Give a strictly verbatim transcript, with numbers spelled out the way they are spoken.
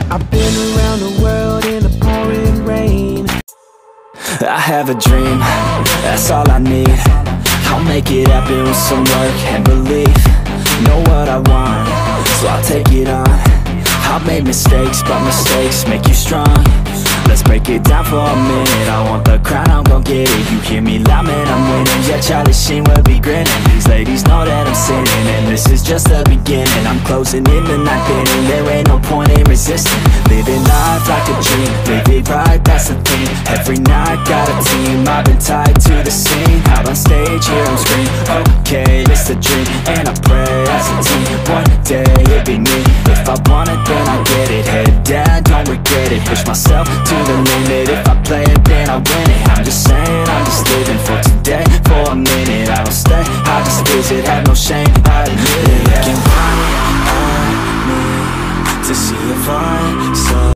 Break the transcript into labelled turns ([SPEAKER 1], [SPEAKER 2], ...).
[SPEAKER 1] I've been around the world in the pouring rain.
[SPEAKER 2] I have a dream, that's all I need. I'll make it happen with some work and belief. Know what I want, so I'll take it on. I've made mistakes, but mistakes make you strong. Let's break it down for a minute. I want the crown, I'm gon' get it. You hear me loud, man, I'm winning. Yeah, Charlie Sheen will be grinning. These ladies know that I'm sinning, and this is just the beginning. I'm closing in the ninth inning, there ain't no point in resisting. Living life like a dream, live it right, that's the thing. Every night, got a team, I've been tied to the scene. Out on stage, hear them scream, okay, it's a dream. And I pray as a team, one day it'll be me. If I want it, then I get it. Head down, don't regret it. Push myself to the limit. If I play it, then I win it. I'm just saying, I'm just living for today. For a minute, I don't stay, I just visit. Have no shame, I admit it. Looking right at me to see if I saw